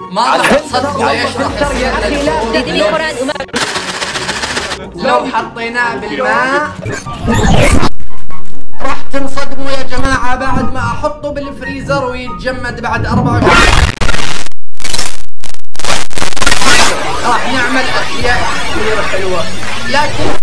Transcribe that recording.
ما راح تصدق يشرح لو حطيناه بالماء راح تنصدموا يا جماعة بعد ما احطه بالفريزر ويتجمد بعد 24 راح نعمل اشياء كثير حلوة لكن